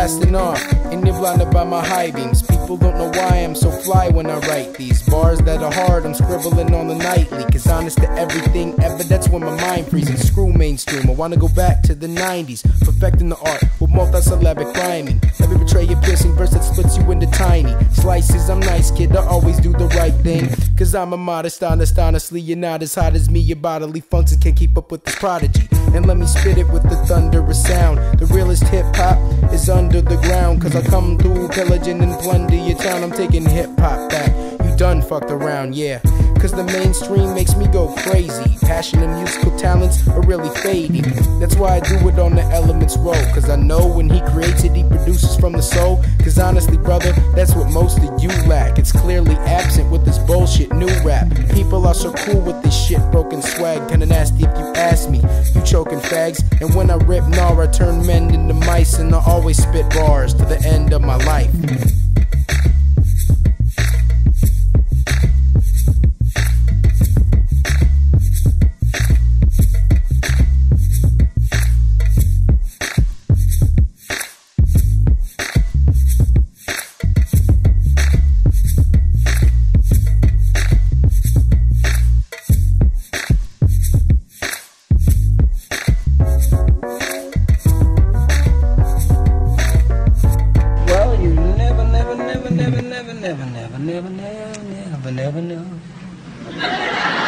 blasting off, and they're blinded by my high beams. People don't know why I'm so fly when I write these bars that are hard. I'm scribbling on the nightly, cause honest to everything ever, that's when my mind freezes. Screw mainstream, I wanna go back to the 90s, perfecting the art with multi-syllabic rhyming. Let me betray a piercing verse that splits you into tiny slices. I'm nice, kid, I always do the right thing, cause I'm a modest, honest. Honestly, you're not as hot as me. Your bodily functions can't keep up with this prodigy. And let me spit it with the thunderous sound. The realest hip-hop is under the ground, cause I come through pillaging and plunder your town. I'm taking hip-hop back. You done fucked around, yeah, cause the mainstream makes me go crazy. Passion and musical talents are really fading. That's why I do it on the Elements roll, cause I know when he creates it, he produces from the soul. Cause honestly, brother, that's what most of you lack. It's clearly absent with this bullshit new rap. People are so cool with this shit broken swag, kinda nasty if you ask me. You choking fags, and when I rip gnar, I turn men into mice, and I always spit bars to the end of my life. Never know.